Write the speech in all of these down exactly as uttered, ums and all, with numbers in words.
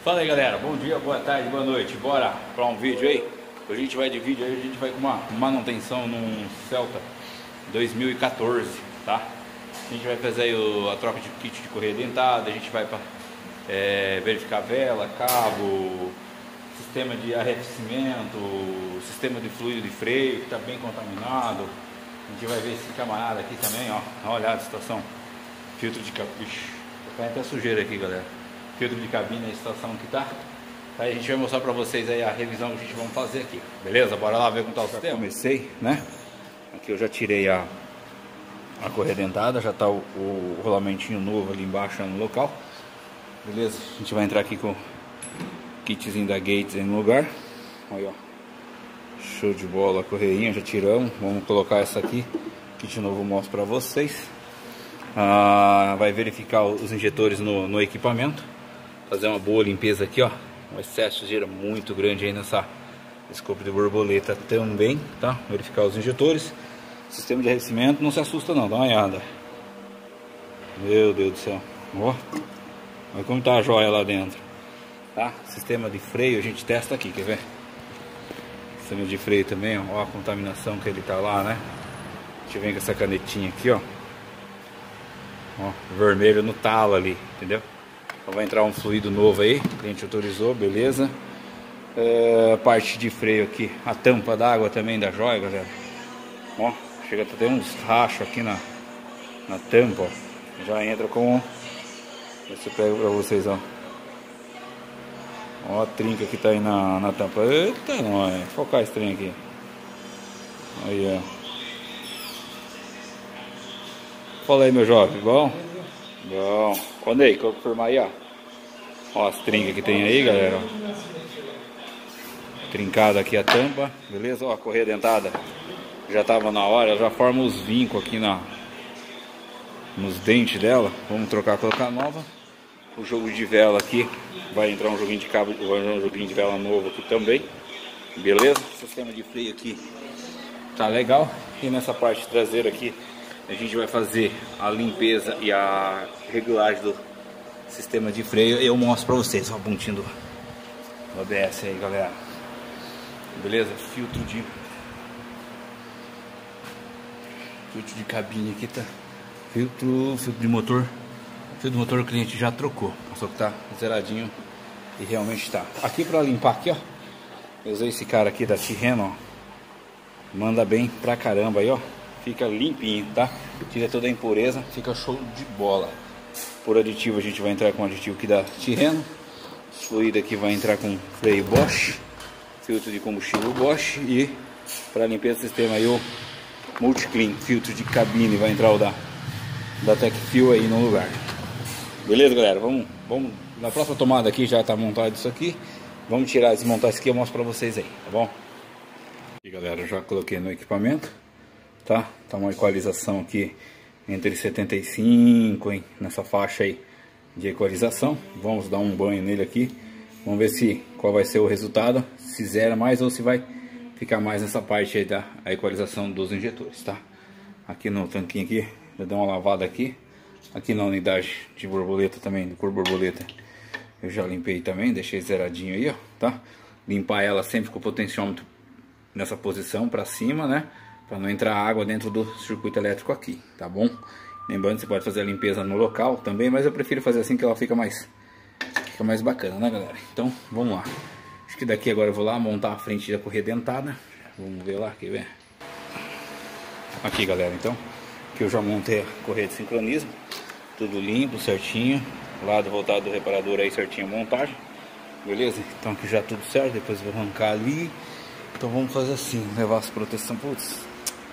Fala aí galera, bom dia, boa tarde, boa noite. Bora para um vídeo aí. Hoje a gente vai de vídeo aí, a gente vai com uma manutenção num Celta dois mil e quatorze, tá? A gente vai fazer aí o, a troca de kit de correia dentada, a gente vai para é, verificar vela, cabo, sistema de arrefecimento, sistema de fluido de freio que está bem contaminado. A gente vai ver esse camarada aqui também, ó. Dá uma olhada a situação. Filtro de cabine. Tá até sujeira aqui, galera. Filtro de cabine, a situação que tá. Aí a gente vai mostrar pra vocês aí a revisão que a gente vai fazer aqui. Beleza? Bora lá ver como tá o sistema. Comecei, né? Aqui eu já tirei a, a correia dentada, já tá o, o rolamentinho novo ali embaixo no local. Beleza? A gente vai entrar aqui com o kitzinho da Gates aí no lugar. Aí, ó. Show de bola, a correinha já tiramos. Vamos colocar essa aqui. Kit novo eu mostro pra vocês. Ah, vai verificar os injetores no, no equipamento. Fazer uma boa limpeza aqui, ó. Um excesso de sujeira muito grande aí nessa escopo de borboleta também, tá? Verificar os injetores. Sistema de arrefecimento, não se assusta não, dá uma olhada. Meu Deus do céu. Ó. Olha como tá a joia lá dentro. Tá? Sistema de freio a gente testa aqui, quer ver? Sistema de freio também, ó. Ó a contaminação que ele tá lá, né? A gente vem com essa canetinha aqui, ó. Ó, vermelho no talo ali, entendeu? Então vai entrar um fluido novo aí, o cliente autorizou, beleza. É, parte de freio aqui, a tampa d'água também da joia, galera. Ó, chega até ter uns rachos aqui na, na tampa, ó. Já entra com... Deixa eu pegar pra vocês, ó. Ó a trinca que tá aí na, na tampa. Eita, não, é. Focar esse trem aqui. Aí, ó. Fala aí, meu jovem, bom? Bom. Quando aí, confirmar aí, ó. Ó as trincas que tem aí, galera. Ó. Trincada aqui a tampa, beleza? Ó, a correia dentada já tava na hora, já forma os vincos aqui na, nos dentes dela. Vamos trocar, colocar nova. O jogo de vela aqui, vai entrar um joguinho de cabo, vai entrar um joguinho de vela novo aqui também. Beleza? O sistema de freio aqui tá legal. E nessa parte traseira aqui, a gente vai fazer a limpeza e a regulagem do sistema de freio. Eu mostro pra vocês, ó, o pontinho do A B S aí, galera. Beleza? Filtro de filtro de cabine aqui, tá? Filtro, filtro de motor. Filtro de motor o cliente já trocou, só que tá zeradinho e realmente tá. Aqui pra limpar aqui, ó, eu usei esse cara aqui da Tirreno, ó. Manda bem pra caramba aí, ó. Fica limpinho, tá? Tira toda a impureza, fica show de bola. Por aditivo a gente vai entrar com aditivo aqui da Tirreno. Fluido aqui vai entrar com freio Bosch. Filtro de combustível Bosch. E para limpeza do sistema aí o Multiclean, filtro de cabine, vai entrar o da, da TecFuel aí no lugar. Beleza, galera? Vamos, vamos. Na próxima tomada aqui já tá montado isso aqui. Vamos tirar, desmontar isso aqui, eu mostro pra vocês aí, tá bom? E galera, eu já coloquei no equipamento. Tá? Tá uma equalização aqui entre setenta e cinco, hein? Nessa faixa aí de equalização. Vamos dar um banho nele aqui. Vamos ver se qual vai ser o resultado. Se zera mais ou se vai ficar mais nessa parte aí da a equalização dos injetores, tá? Aqui no tanquinho aqui, já dei uma lavada aqui. Aqui na unidade de borboleta também, de cor borboleta, eu já limpei também, deixei zeradinho aí, ó, tá? Limpar ela sempre com o potenciômetro nessa posição para cima, né? Para não entrar água dentro do circuito elétrico aqui, tá bom? Lembrando que você pode fazer a limpeza no local também, mas eu prefiro fazer assim que ela fica mais, fica mais bacana, né, galera? Então, vamos lá. Acho que daqui agora eu vou lá montar a frente da correia dentada. Vamos ver lá, quer ver? Aqui, galera, então. Aqui eu já montei a correia de sincronismo. Tudo limpo, certinho. Lado voltado do reparador aí, certinho a montagem. Beleza? Então aqui já tudo certo. Depois eu vou arrancar ali. Então vamos fazer assim, levar as proteções. Putz.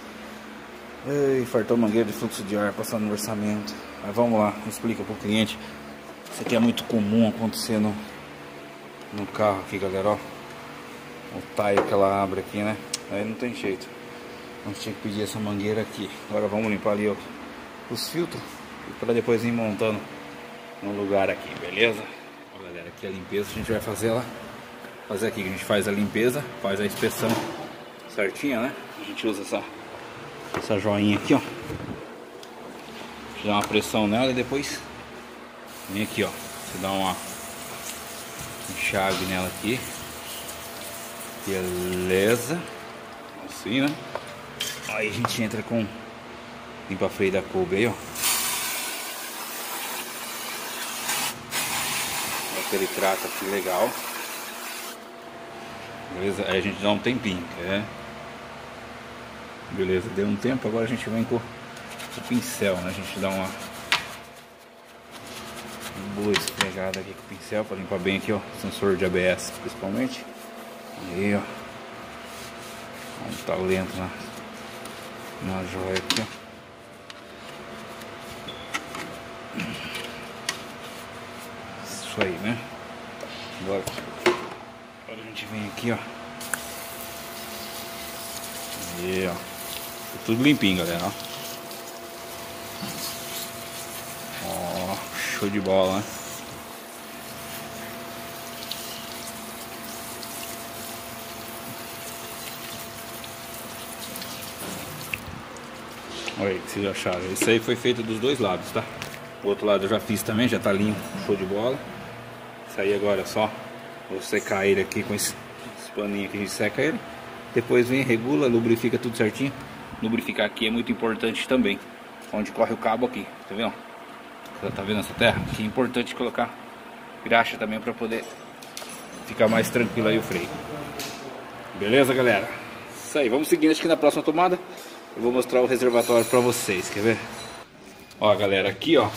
Ei, fartou mangueira de fluxo de ar, passando no orçamento. Mas vamos lá, explica pro cliente. Isso aqui é muito comum acontecer no, no carro aqui, galera, ó. O taio que ela abre aqui, né? Aí não tem jeito. A gente tinha que pedir essa mangueira aqui. Agora vamos limpar ali, ó, os filtros. Para depois ir montando no lugar aqui, beleza? Ó, galera, aqui a limpeza a gente vai fazer lá. Fazer aqui, que a gente faz a limpeza, faz a inspeção certinha, né? A gente usa essa essa joinha aqui, ó. Dá uma pressão nela e depois vem aqui, ó. Você dá uma enxágue nela aqui. Beleza. Assim, né? Aí a gente entra com limpa freio da Kobe aí, ó. Aquele trato aqui legal. Beleza? Aí a gente dá um tempinho, é. Beleza, deu um tempo, agora a gente vem com o pincel, né? A gente dá uma boa esfregada aqui com o pincel para limpar bem aqui, ó, sensor de A B S principalmente. Aí, ó, um talento na, na joia aqui, ó. Isso aí, né? Agora, agora a gente vem aqui, ó. Aí, ó. Tudo limpinho, galera, ó. Ó, show de bola, né? Olha aí, que vocês acharam. Isso aí foi feito dos dois lados, tá? O outro lado eu já fiz também, já tá limpo, show de bola. Isso aí agora é só vou secar ele aqui com esse, esse paninho que a gente seca ele. Depois vem, regula, lubrifica tudo certinho. Lubrificar aqui é muito importante também. Onde corre o cabo aqui, tá vendo? Tá vendo essa terra? Aqui é importante colocar graxa também para poder ficar mais tranquilo aí o freio. Beleza, galera? Isso aí, vamos seguindo. Acho que na próxima tomada eu vou mostrar o reservatório para vocês, quer ver? Ó, galera, aqui, ó,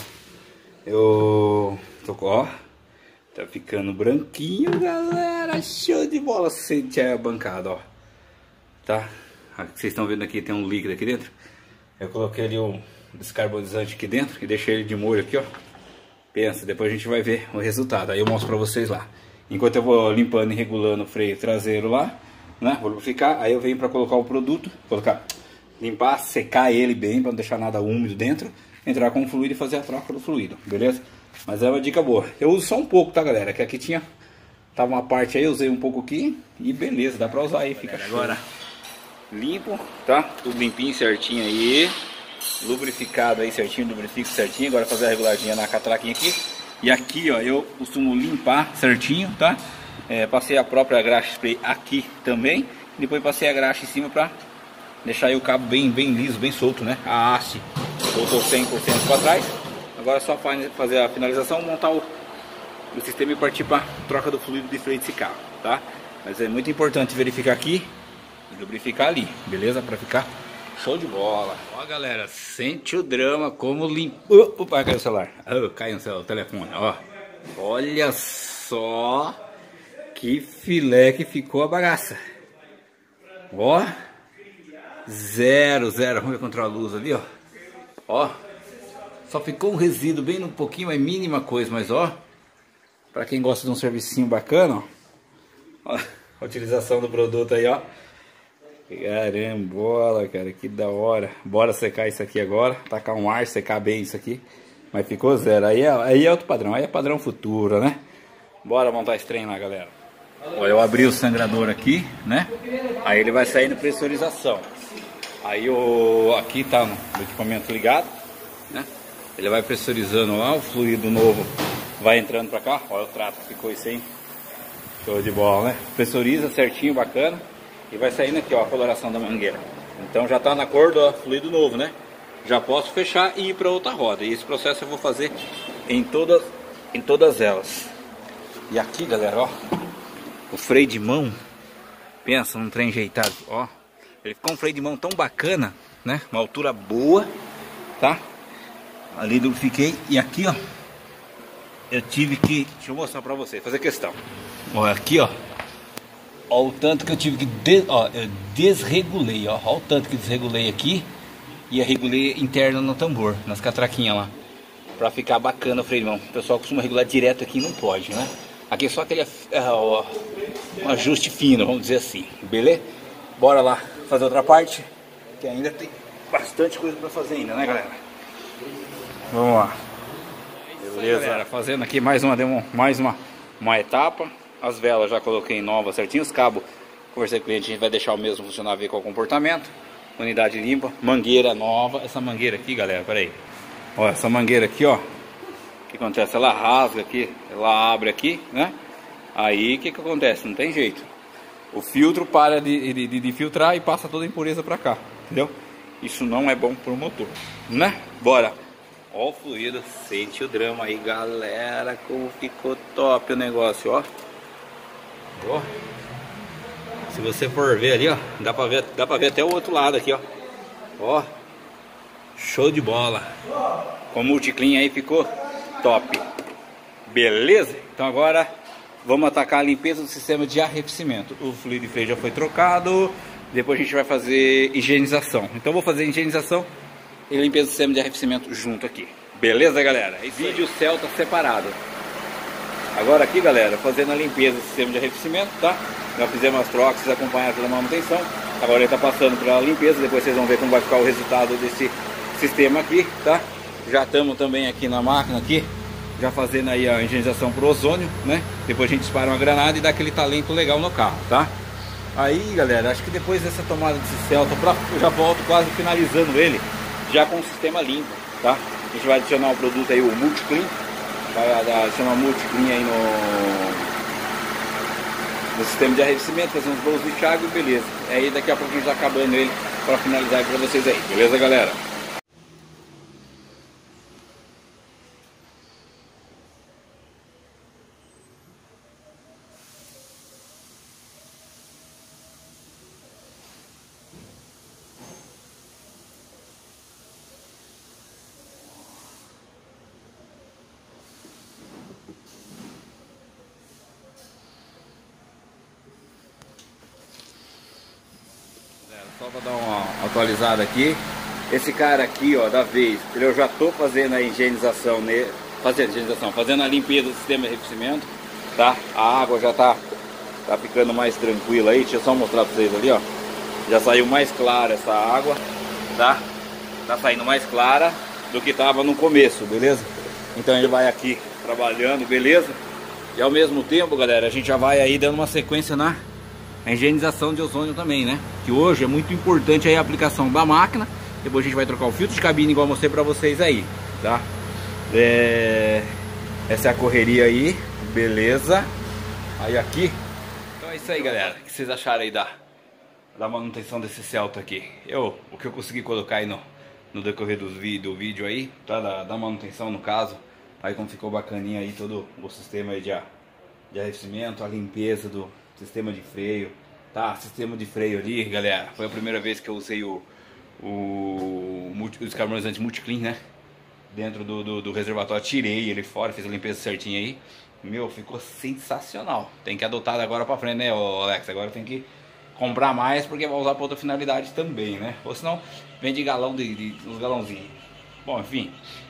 eu tô, ó, tá ficando branquinho, galera, show de bola. Sente a bancada, ó, tá? Aqui, vocês estão vendo aqui, tem um líquido aqui dentro. Eu coloquei ali um descarbonizante aqui dentro e deixei ele de molho aqui, ó. Pensa, depois a gente vai ver o resultado, aí eu mostro pra vocês lá. Enquanto eu vou limpando e regulando o freio traseiro lá, né, vou lubrificar, aí eu venho pra colocar o produto, colocar, limpar, secar ele bem, pra não deixar nada úmido dentro, entrar com o fluido e fazer a troca do fluido, beleza? Mas é uma dica boa. Eu uso só um pouco, tá, galera? Que aqui tinha, tava uma parte aí, eu usei um pouco aqui e beleza, dá pra usar aí, fica show. Agora limpo, tá? Tudo limpinho, certinho aí. Lubrificado aí certinho, lubrifico certinho. Agora fazer a reguladinha na catraquinha aqui. E aqui, ó, eu costumo limpar certinho, tá? É, passei a própria graxa spray aqui também. Depois passei a graxa em cima pra deixar aí o cabo bem, bem liso, bem solto, né? A haste voltou cem por cento para trás. Agora é só fazer a finalização, montar o, o sistema e partir para troca do fluido de freio desse carro, tá? Mas é muito importante verificar aqui e lubrificar ali, beleza? Para ficar show de bola. Ó, galera, sente o drama como limpou. Opa, caiu o celular. Oh, caiu o telefone, ó. Olha só que filé que ficou a bagaça. Ó, zero, zero. Vamos ver contra a luz ali, ó. Ó, só ficou um resíduo bem no pouquinho, é mínima coisa, mas ó, pra quem gosta de um servicinho bacana, ó, ó a utilização do produto aí, ó. Carambola, cara, que da hora. Bora secar isso aqui agora, tacar um ar, secar bem isso aqui. Mas ficou zero, aí é, aí é outro padrão, aí é padrão futuro, né? Bora montar esse trem lá, galera. Olha, eu abri o sangrador aqui, né? Aí ele vai sair na pressurização. Aí o aqui tá no equipamento ligado, né? Ele vai pressurizando lá, o fluido novo vai entrando pra cá. Olha o trato que ficou isso aí. Show de bola, né? Pressuriza certinho, bacana. E vai saindo aqui, ó, a coloração da mangueira. Então já tá na cor do fluido novo, né? Já posso fechar e ir para outra roda. E esse processo eu vou fazer em todas, em todas elas. E aqui, galera, ó, o freio de mão, pensa num trem ajeitado, ó. Ele ficou um freio de mão tão bacana, né? Uma altura boa, tá? Ali lubrifiquei. E aqui, ó, eu tive que, deixa eu mostrar pra vocês, fazer questão. Ó, aqui, ó, ó o tanto que eu tive que, des, ó, eu desregulei, ó, ó o tanto que desregulei aqui. E a regulei interna no tambor, nas catraquinhas lá, pra ficar bacana o freio de mão. O pessoal costuma regular direto aqui, não pode, né? Aqui é só aquele ó, um ajuste fino, vamos dizer assim, beleza? Bora lá fazer outra parte, que ainda tem bastante coisa pra fazer ainda, né, galera? Vamos lá. Beleza, aí, galera, fazendo aqui mais uma, mais uma, uma etapa. As velas já coloquei novas certinho, os cabos, conversei com o cliente, a gente vai deixar o mesmo funcionar, ver qual o comportamento. Unidade limpa, mangueira nova. Essa mangueira aqui, galera, peraí. Ó, essa mangueira aqui, ó, o que acontece? Ela rasga aqui, ela abre aqui, né? Aí o que que acontece? Não tem jeito. O filtro para de, de, de filtrar e passa toda a impureza para cá, entendeu? Isso não é bom pro motor, né? Bora! Ó o fluido, sente o drama aí, galera, como ficou top o negócio, ó. Ó. Se você for ver ali, ó, dá pra ver, dá pra ver até o outro lado aqui, ó. Ó. Show de bola. Com o multiclean aí ficou top. Beleza? Então agora vamos atacar a limpeza do sistema de arrefecimento. O fluido de freio já foi trocado. Depois a gente vai fazer higienização. Então eu vou fazer higienização e limpeza do sistema de arrefecimento junto aqui. Beleza, galera? É vídeo Celta separado. Agora aqui, galera, fazendo a limpeza do sistema de arrefecimento, tá? Já fizemos as trocas, acompanharam pela manutenção. Agora ele tá passando pela limpeza. Depois vocês vão ver como vai ficar o resultado desse sistema aqui, tá? Já estamos também aqui na máquina aqui, já fazendo aí a higienização pro ozônio, né? Depois a gente dispara uma granada e dá aquele talento legal no carro, tá? Aí, galera, acho que depois dessa tomada desse Celta, pra, eu já volto quase finalizando ele, já com o sistema limpo, tá? A gente vai adicionar o produto aí, o multiclean, vai adicionar o multiclean aí no, no sistema de arrefecimento, fazer uns bolos de chaga e beleza. Aí daqui a pouco a gente tá acabando ele pra finalizar aqui pra vocês aí, beleza, galera? Só para dar uma atualizada aqui, esse cara aqui, ó, da vez, eu já tô fazendo a higienização nele, fazendo higienização, fazendo a limpeza do sistema de arrefecimento, tá? A água já tá, tá ficando mais tranquila aí, deixa eu só mostrar para vocês ali, ó, já saiu mais clara essa água, tá? Tá saindo mais clara do que tava no começo, beleza? Então ele vai aqui trabalhando, beleza? E ao mesmo tempo, galera, a gente já vai aí dando uma sequência na a higienização de ozônio também, né? Que hoje é muito importante aí a aplicação da máquina. Depois a gente vai trocar o filtro de cabine igual eu mostrei pra vocês aí, tá? É... Essa é a correria aí, beleza? Aí aqui. Então é isso aí, galera. O que vocês acharam aí da, da manutenção desse Celta aqui? Eu, o que eu consegui colocar aí no, no decorrer do, do vídeo aí, tá? Da, da manutenção no caso. Aí como ficou bacaninha aí todo o sistema aí de, de arrefecimento, a limpeza do sistema de freio, tá? Sistema de freio ali, galera, foi a primeira vez que eu usei o, o, o descarbonizante multiclean, né? Dentro do, do, do reservatório, tirei ele fora, fiz a limpeza certinha aí. Meu, ficou sensacional. Tem que adotar agora pra frente, né, Alex? Agora tem que comprar mais porque vai usar pra outra finalidade também, né? Ou senão vende galão de, de uns galãozinhos. Bom, enfim.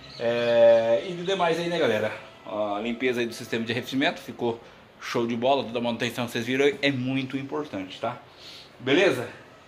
É, e do demais aí, né, galera? A limpeza aí do sistema de arrefecimento ficou show de bola, toda a manutenção que vocês viram aí é muito importante, tá? Beleza?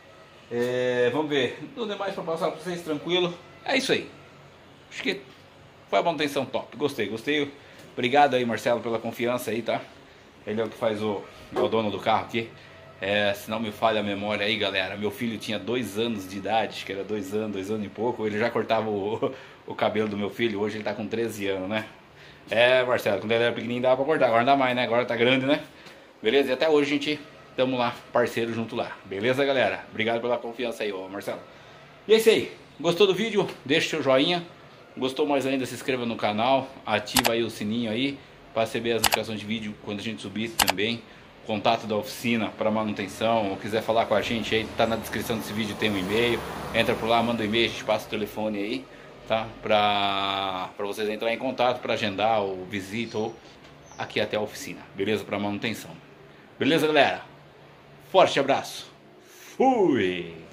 É, vamos ver. Tudo demais para passar para vocês tranquilo. É isso aí. Acho que foi a manutenção top. Gostei, gostei. Obrigado aí, Marcelo, pela confiança aí, tá? Ele é o que faz o, é o dono do carro aqui. É, se não me falha a memória aí, galera, meu filho tinha dois anos de idade, acho que era dois anos, dois anos e pouco. Ele já cortava o, o cabelo do meu filho. Hoje ele tá com treze anos, né? É, Marcelo, quando ele era pequenininho dava pra cortar, agora não dá mais, né? Agora tá grande, né? Beleza? E até hoje a gente tamo lá, parceiro junto lá. Beleza, galera? Obrigado pela confiança aí, ó, Marcelo. E é isso aí. Gostou do vídeo? Deixa seu joinha. Gostou mais ainda, se inscreva no canal. Ativa aí o sininho aí para receber as notificações de vídeo quando a gente subir também. Contato da oficina para manutenção. Ou quiser falar com a gente aí, tá na descrição desse vídeo, tem um e-mail. Entra por lá, manda um e-mail, a gente passa o telefone aí, tá? Pra, pra vocês entrar em contato, para agendar ou visita ou aqui até a oficina, beleza? Para manutenção. Beleza, galera? Forte abraço. Fui!